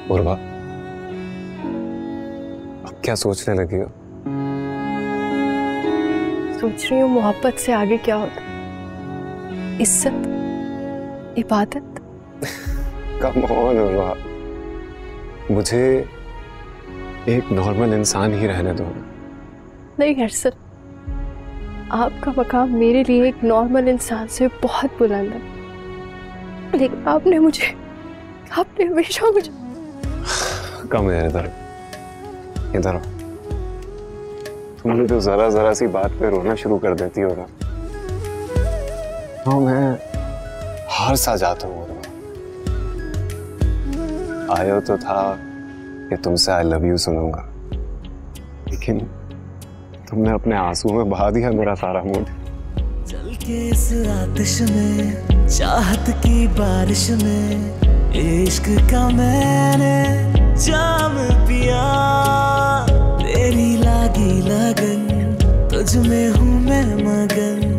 पूर्वा, अब क्या सोचने लगी हो? सोच रही हूँ मोहब्बत से आगे क्या होता? इज्जत, इबादत। कम ऑन पूर्वा, मुझे एक नॉर्मल इंसान ही रहने दो। नहीं हर्षद, आपका मकाम मेरे लिए एक नॉर्मल इंसान से बहुत बुलंद है, लेकिन आपने हमेशा मुझे कम है इधर, इधर तुम तो जरा जरा सी बात पे रोना शुरू कर देती हो ना, तो मैं हार सा जाता हूँ। आया तो था कि तुमसे आई लव यू सुनूंगा, लेकिन तुमने अपने आंसू में बहा दिया मेरा सारा मूड। चल के इस आतिश में, चाहत की बारिश में, इश्क का मैंने जाम पिया। तेरी लागी लगन, तुझ में हूँ मैं मगन।